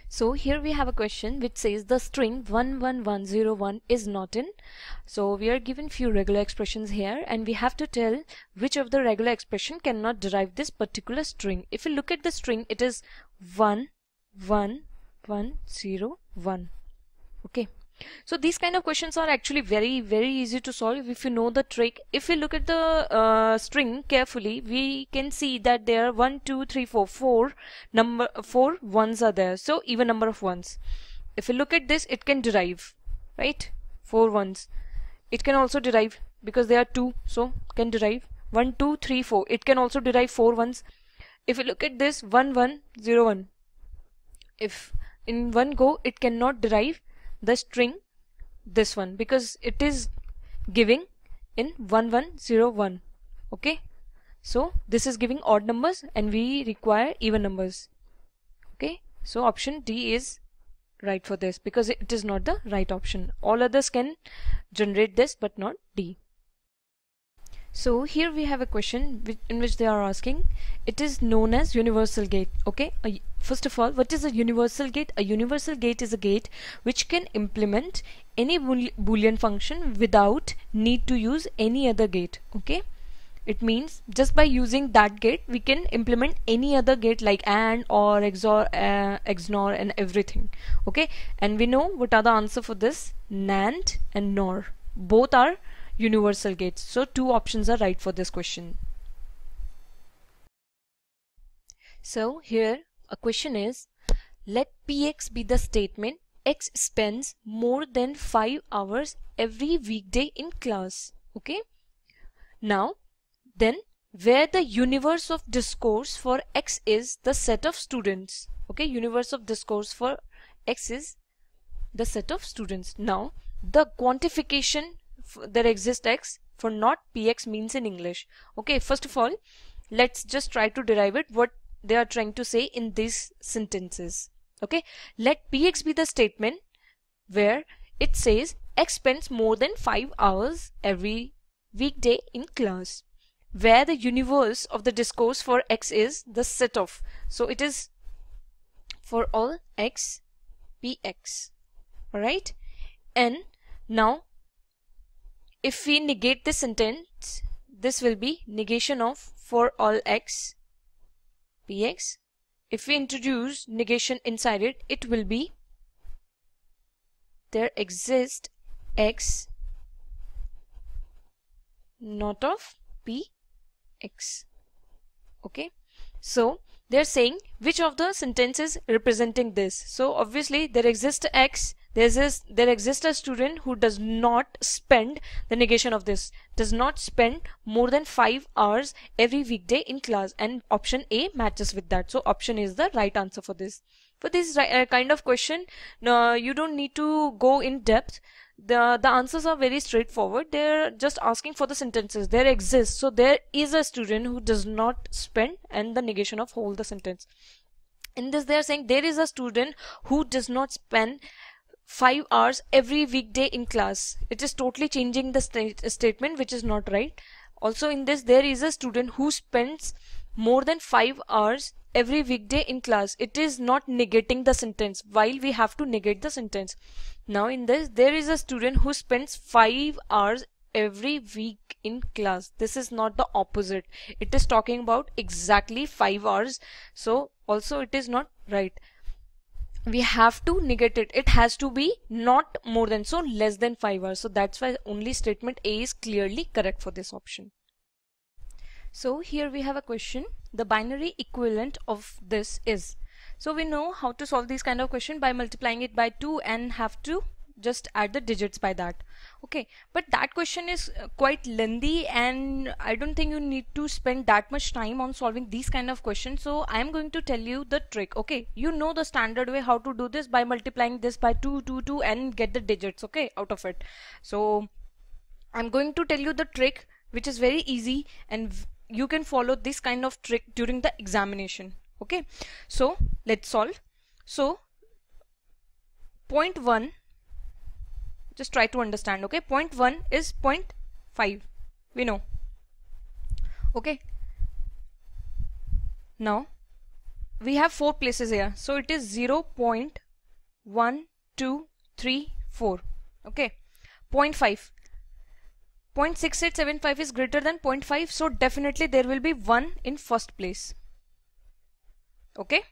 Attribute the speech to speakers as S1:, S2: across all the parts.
S1: So here we have a question which says the string 11101 is not in. So we are given few regular expressions here and we have to tell which of the regular expression cannot derive this particular string. If you look at the string, it is 11101. Okay. So these kind of questions are actually very easy to solve if you know the trick. If you look at the string carefully, we can see that there are 1 2 3 4 4 ones are there, so even number of ones. If you look at this, it can derive, right? 4 ones. It can also derive because there are 2, so can derive 1 2 3 4. It can also derive 4 ones. If you look at this 1101, if in one go it cannot derive the string this one because it is giving in 1101. Okay, so this is giving odd numbers and we require even numbers. Okay, so option D is right for this because it is not the right option. All others can generate this but not D. So here we have a question in which they are asking, it is known as universal gate. Okay, first of all, what is a universal gate? A universal gate is a gate which can implement any boolean function without need to use any other gate. Okay, it means just by using that gate we can implement any other gate like AND or XOR, XNOR and everything. Okay, and we know what are the answer for this. NAND and NOR, both are universal gates. So 2 options are right for this question. So here a question is, let Px be the statement X spends more than 5 hours every weekday in class. Okay, now then where the universe of discourse for X is the set of students. Okay, universe of discourse for X is the set of students. Now the quantification there exists X for not Px means in English. Okay, first of all let's just try to derive it, what they are trying to say in these sentences. Okay, let Px be the statement where it says X spends more than 5 hours every weekday in class, where the universe of the discourse for X is the set of, so it is for all X Px. Alright, and now if we negate this sentence, this will be negation of for all X Px. If we introduce negation inside it, it will be there exists X not of Px. Okay, so they're saying which of the sentences representing this. So obviously there exists X, there exists a student who does not spend, the negation of this, does not spend more than 5 hours every weekday in class, and option A matches with that. So option is the right answer for this. For this kind of question, you don't need to go in depth. The answers are very straightforward. They're just asking for the sentences. There exists, so there is a student who does not spend, and the negation of whole the sentence. In this they are saying there is a student who does not spend 5 hours every weekday in class. It is totally changing the statement, which is not right. Also in this there is a student who spends more than 5 hours every weekday in class. It is not negating the sentence while we have to negate the sentence. Now in this there is a student who spends 5 hours every week in class. This is not the opposite. It is talking about exactly 5 hours. So also it is not right. We have to negate it. It has to be not more than, so less than 5 hours. So that's why only statement A is clearly correct for this option. So here we have a question. The binary equivalent of this is. So we know how to solve this kind of question by multiplying it by 2 and have to just add the digits by that. Okay, but that question is quite lengthy and I don't think you need to spend that much time on solving these kind of questions. So I am going to tell you the trick. Okay, you know the standard way how to do this by multiplying this by 2 and get the digits, okay, out of it. So I'm going to tell you the trick which is very easy and you can follow this kind of trick during the examination. Okay, so let's solve. So point 1, just try to understand. Okay, point 1 is 0.5, we know. Okay, now we have 4 places here, so it is 0.1, 2, 3, 4. Okay, 0.5. 0.6875 is greater than 0.5, so definitely there will be 1 in first place. Okay,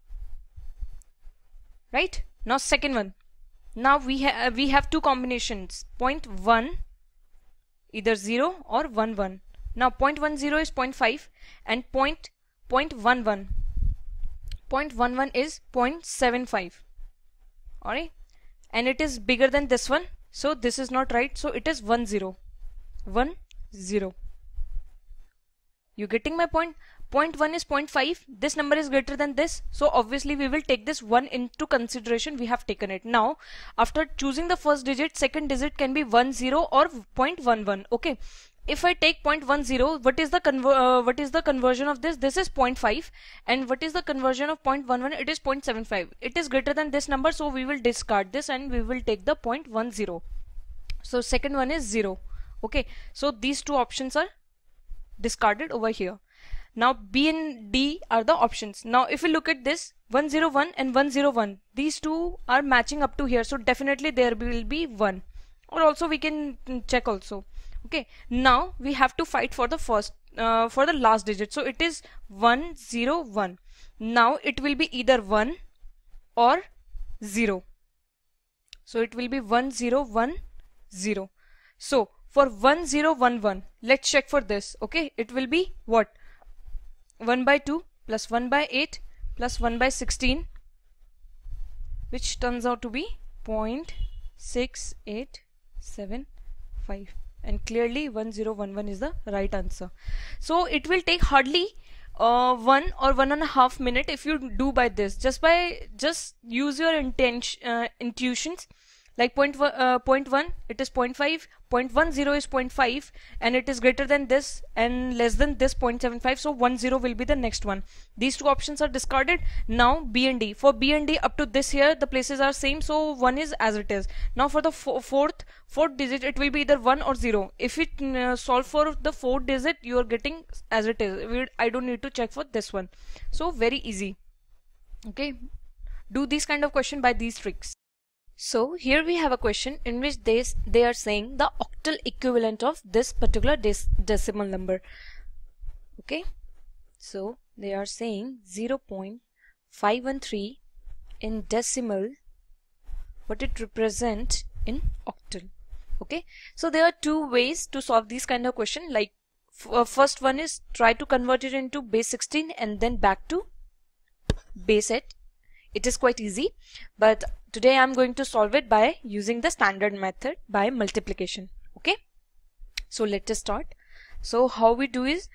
S1: right? Now second one. Now we have two combinations, 0.1, either 0 or 1 1. Now 0.10 is 0.5 and 0.11. 0.11 is 0.75. Alright, and it is bigger than this one, so this is not right, so it is 1 0. 1 0. You getting my point? 0.1 is 0.5, this number is greater than this, so obviously we will take this 1 into consideration. We have taken it. Now after choosing the first digit, second digit can be 1 0 or 0.11. Okay, if I take 0.10, what is the conversion of this? This is 0.5, and what is the conversion of 0.11? It is 0.75. It is greater than this number, so we will discard this and we will take the 0.10. So second one is 0. Okay, so these two options are discarded over here. Now B and D are the options. Now if we look at this, 101 and 101, these two are matching up to here, so definitely there will be 1, or also we can check also. Okay, now we have to fight for the for the last digit, so it is 101. Now it will be either 1 or 0, so it will be 1010. So for 1011, let's check for this. Okay, it will be what? 1 by 2 plus 1 by 8 plus 1 by 16, which turns out to be 0.6875, and clearly 1011 is the right answer. So it will take hardly 1 or 1.5 minutes if you do by this. Just use your intuitions. Like 0.1, it is 0.5, 0.10 is 0.5, and it is greater than this and less than this 0.75, so 10 will be the next one. These two options are discarded. Now B and D. For B and D, up to this here the places are same, so 1 is as it is. Now for the fourth digit, it will be either 1 or 0. If it solve for the fourth digit, you are getting as it is. I don't need to check for this one, so very easy. Okay, do these kind of question by these tricks. So here we have a question in which they are saying the octal equivalent of this particular decimal number. Okay, so they are saying 0.513 in decimal, what it represents in octal. Okay, so there are two ways to solve these kind of question. Like first one is try to convert it into base 16 and then back to base 8. It is quite easy, but today I'm going to solve it by using the standard method by multiplication. Okay, so let us start. So how we do is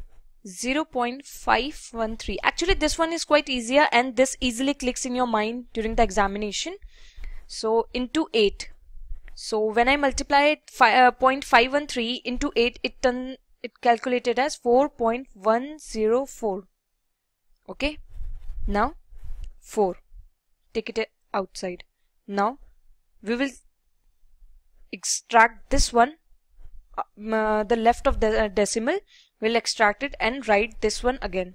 S1: 0.513. Actually this one is quite easier, and this easily clicks in your mind during the examination. So into 8. So when I multiply 0.513 into 8, it calculated as 4.104. Okay, now 4, take it outside. Now we will extract this one, the left of the decimal, we'll extract it and write this one again,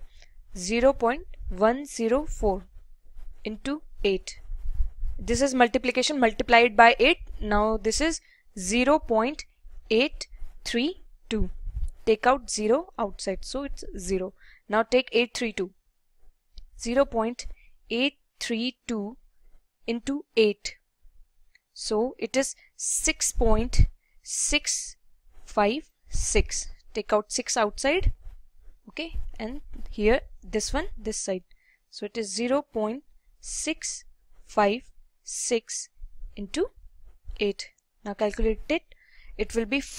S1: 0.104 into 8. This is multiplication, multiplied by 8. Now this is 0.832. Take out 0 outside, so it's 0. Now take 832. 0.832 into 8, so it is 6.656. Take out 6 outside. Okay, and here this one this side, so it is 0.656 into 8. Now calculate it, it will be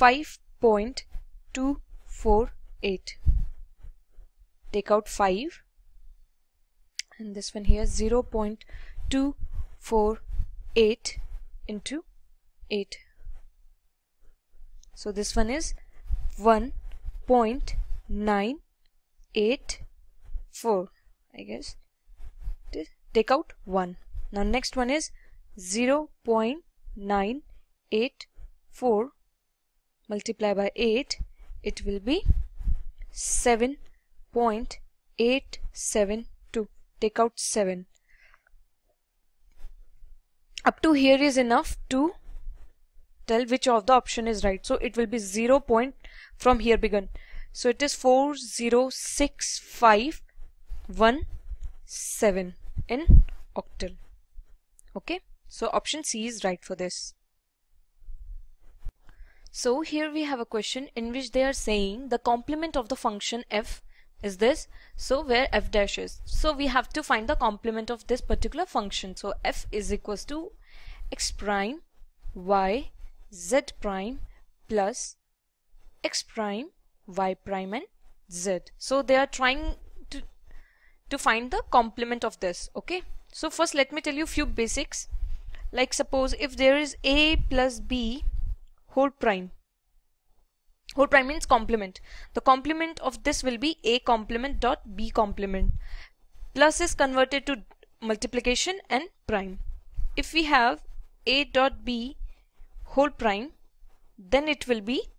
S1: 5.248. take out 5, and this one here 0.248 into 8. So this one is 1.984, I guess. Take out 1. Now next one is 0.984 multiply by 8, it will be 7.872. take out 7. Up to here is enough to tell which of the option is right. So it will be 0 point from here begun. So it is 406,517 in octal. Okay, so option C is right for this. So here we have a question in which they are saying the complement of the function f is this, so where f dash is. So we have to find the complement of this particular function. So f is equals to x prime y z prime plus x prime y prime and z. So they are trying to find the complement of this. Okay, so first let me tell you few basics. Like suppose if there is a plus b whole prime means complement. The complement of this will be a complement dot b complement. Plus is converted to multiplication and prime. If we have a dot b whole prime, then it will be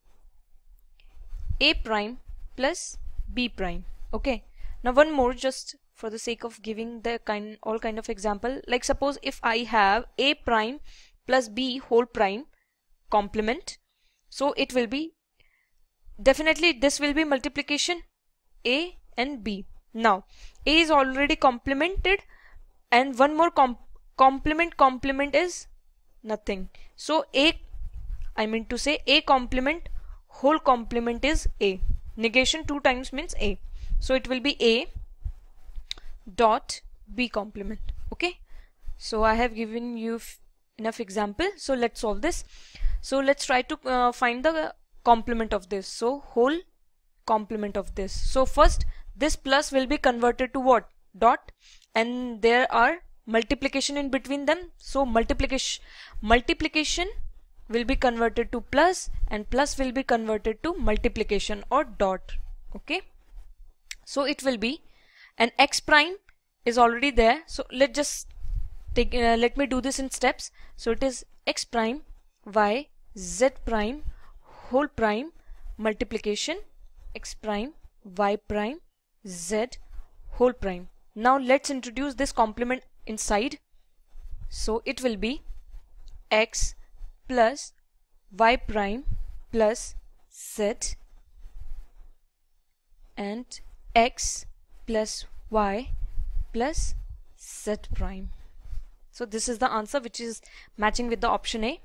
S1: a prime plus b prime. Okay, now one more, just for the sake of giving the all kind of example. Like suppose if I have a prime plus b whole prime complement, so it will be definitely this will be multiplication a and b. Now a is already complemented and one more complement is nothing. So I mean to say a complement whole complement is a. Negation 2 times means a. So it will be a dot b complement. Okay, so I have given you enough example. So let's solve this. So let's try to find the complement of this. So whole complement of this. So first this plus will be converted to what? Dot, and there are multiplication in between them. So multiplication will be converted to plus and plus will be converted to multiplication or dot. Okay, so it will be, and x prime is already there. So let's just take let me do this in steps. So it is x prime y z prime whole prime multiplication x prime y prime z whole prime. Now let's introduce this complement inside. So it will be x plus y prime plus z and x plus y plus z prime. So this is the answer which is matching with the option A.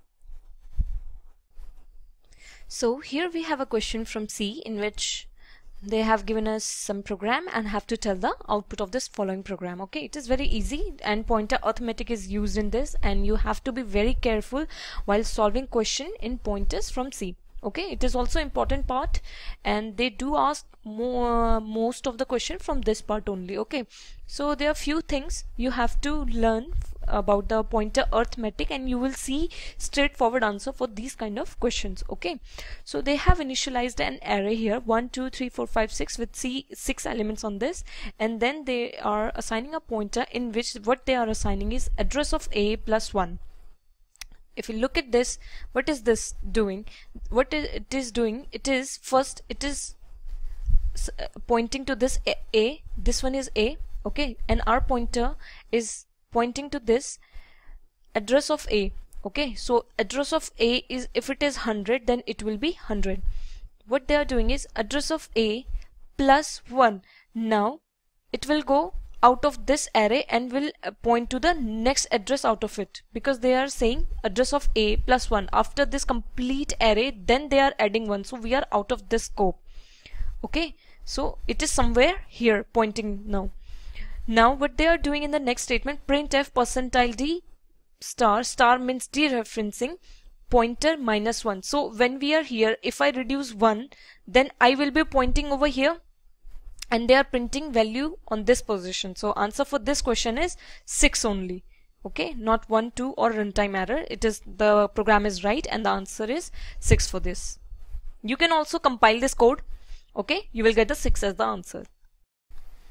S1: So here we have a question from C in which they have given us some program and have to tell the output of this following program. Okay, it is very easy and pointer arithmetic is used in this, and you have to be very careful while solving question in pointers from C. Okay, it is also important part, and they do ask most of the question from this part only. Okay, so there are few things you have to learn about the pointer arithmetic and you will see straightforward answer for these kind of questions. Okay, so they have initialized an array here 1 2 3 4 5 6 with 6 elements on this, and then they are assigning a pointer in which what they are assigning is address of a plus 1. If you look at this, what is this doing? What it is doing, it is first it is pointing to this a, this one is a. Okay, and our pointer is pointing to this address of a. Okay, so address of a is, if it is 100 then it will be 100. What they are doing is address of a plus 1. Now it will go out of this array and will point to the next address out of it, because they are saying address of a plus 1 after this complete array, then they are adding 1, so we are out of this scope. Okay, so it is somewhere here pointing now. Now what they are doing in the next statement, printf percentile d star, star means dereferencing pointer minus 1. So when we are here, if I reduce 1, then I will be pointing over here and they are printing value on this position. So answer for this question is 6 only. Okay, not 1 2 or runtime error. It is, the program is right and the answer is 6 for this. You can also compile this code. Okay, you will get the 6 as the answer.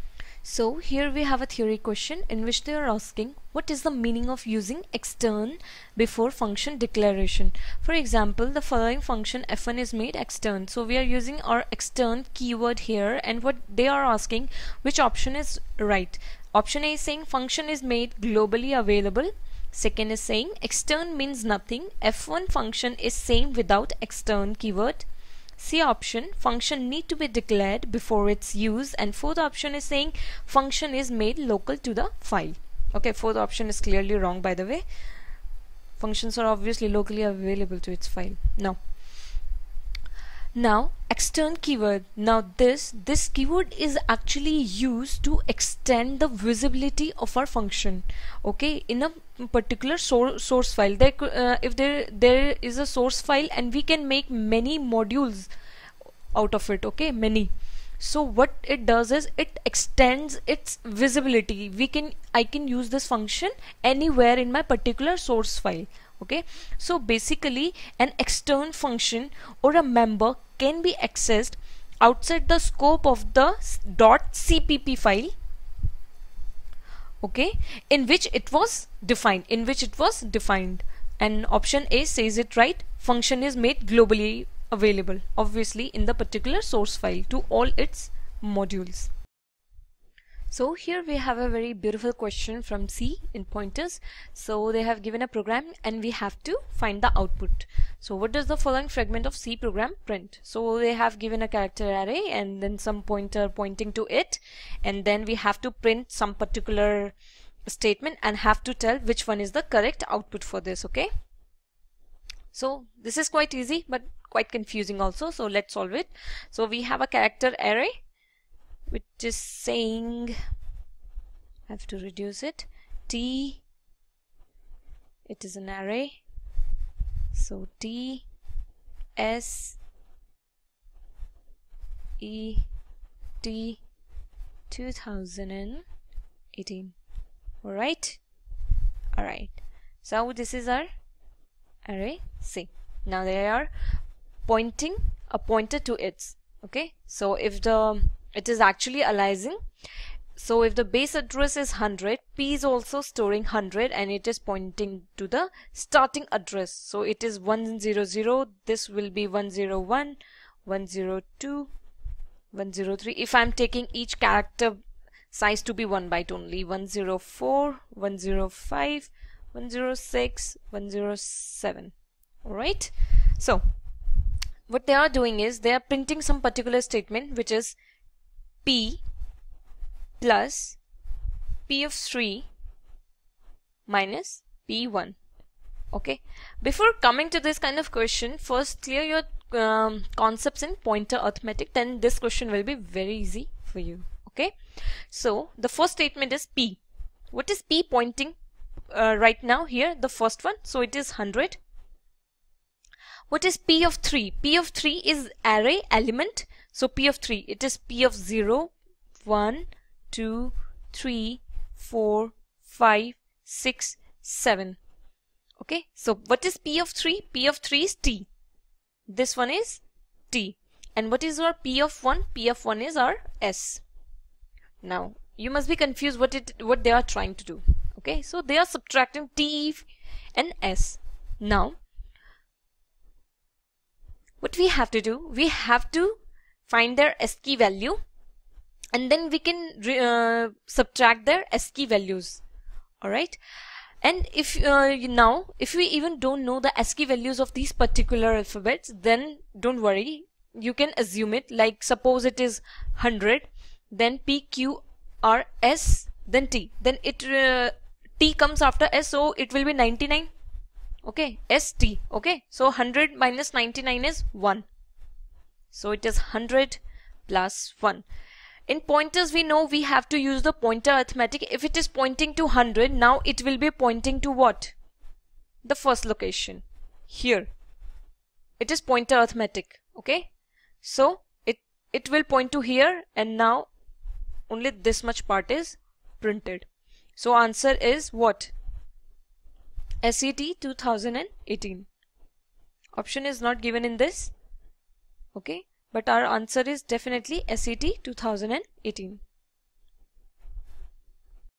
S1: So here we have a theory question in which they are asking what is the meaning of using extern before function declaration. For example, the following function f1 is made extern. So we are using our extern keyword here, and what they are asking, which option is right. Option A is saying function is made globally available. Second is saying extern means nothing. F1 function is same without extern keyword. C option, function need to be declared before its use, and fourth option is saying function is made local to the file. Okay, fourth option is clearly wrong, by the way. Functions are obviously locally available to its file. Now extern keyword. Now this keyword is actually used to extend the visibility of our function. Okay, in a particular source file, if there is a source file and we can make many modules out of it. Okay, many. So what it does is it extends its visibility. I can use this function anywhere in my particular source file. Okay, so basically an extern function or a member can be accessed outside the scope of the .cpp file, okay, in which it was defined, and option A says it right. Function is made globally available, obviously in the particular source file, to all its modules. So here we have a very beautiful question from C in pointers. So they have given a program and we have to find the output. So what does the following fragment of C program print? So they have given a character array and then some pointer pointing to it, and then we have to print some particular statement and have to tell which one is the correct output for this. Okay, so this is quite easy but quite confusing also, so let's solve it. So we have a character array which is saying, I have to reduce it, T, it is an array, so T S E T 2018. Alright, so this is our array C. Now they are pointing a pointer to its. Okay, so if it is actually aliasing, so if the base address is 100, P is also storing 100 and it is pointing to the starting address. So it is 100, this will be 101, 102, 103. If I'm taking each character size to be 1 byte only, 104, 105, 106, 107. Alright, so what they are doing is they are printing some particular statement which is P plus P of 3 minus P1. Okay, before coming to this kind of question, first clear your concepts in pointer arithmetic, then this question will be very easy for you. Okay, so the first statement is P. What is P pointing right now here? The first one, so it is 100. What is P of 3? P of 3 is array element. So P of 3, it is P of 0, 1, 2, 3, 4, 5, 6, 7. Okay, so what is P of 3? P of 3 is T. This one is T. And what is our P of 1? P of 1 is our S. Now, you must be confused what they are trying to do. Okay, so they are subtracting T and S. Now, what we have to do, we have to find their ASCII value and then we can subtract their ASCII values. Alright, and if if we even don't know the ASCII values of these particular alphabets, then don't worry, you can assume it. Like suppose it is 100, then P, Q, R, S, then T, then it T comes after S, so it will be 99. Okay, ST. Okay, so 100 minus 99 is 1. So it is 100 plus 1. In pointers, we know we have to use the pointer arithmetic. If it is pointing to 100, now it will be pointing to what? The first location. Here. It is pointer arithmetic. Okay, so it will point to here, and now only this much part is printed. So answer is what? SET 2018. Option is not given in this. Okay, but our answer is definitely SET 2018.